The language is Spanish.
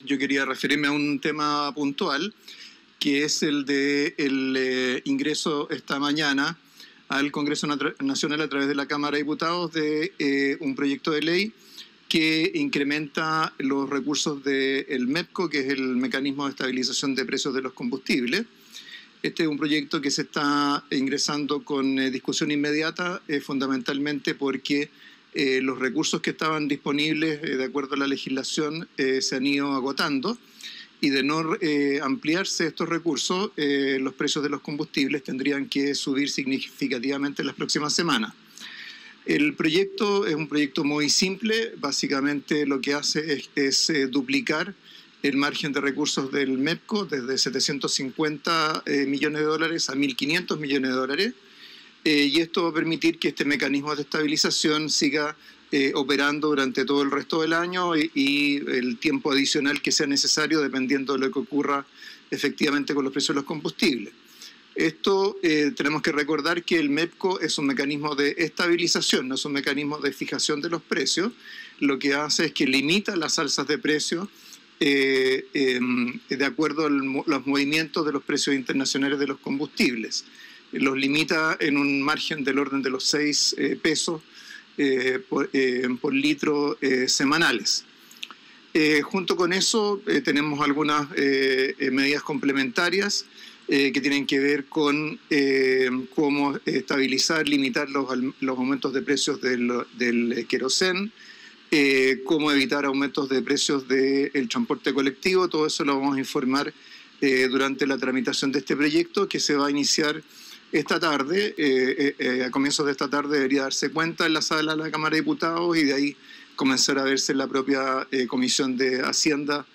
Yo quería referirme a un tema puntual, que es el de el ingreso esta mañana al Congreso Nacional a través de la Cámara de Diputados de un proyecto de ley que incrementa los recursos del MEPCO, que es el Mecanismo de Estabilización de Precios de los Combustibles. Este es un proyecto que se está ingresando con discusión inmediata, fundamentalmente porque los recursos que estaban disponibles de acuerdo a la legislación se han ido agotando, y de no ampliarse estos recursos, los precios de los combustibles tendrían que subir significativamente en las próximas semanas. El proyecto es un proyecto muy simple. Básicamente lo que hace es duplicar el margen de recursos del MEPCO desde 750 millones de dólares a 1.500 millones de dólares. Y esto va a permitir que este mecanismo de estabilización siga operando durante todo el resto del año y el tiempo adicional que sea necesario dependiendo de lo que ocurra efectivamente con los precios de los combustibles. Esto tenemos que recordar que el MEPCO es un mecanismo de estabilización, no es un mecanismo de fijación de los precios. Lo que hace es que limita las alzas de precios de acuerdo a los movimientos de los precios internacionales de los combustibles. Los limita en un margen del orden de los 6 pesos por litro semanales. Junto con eso tenemos algunas medidas complementarias que tienen que ver con cómo estabilizar, limitar los aumentos de precios del querosén, cómo evitar aumentos de precios del transporte colectivo. Todo eso lo vamos a informar durante la tramitación de este proyecto, que se va a iniciar esta tarde. A comienzos de esta tarde debería darse cuenta en la sala de la Cámara de Diputados y de ahí comenzar a verse en la propia Comisión de Hacienda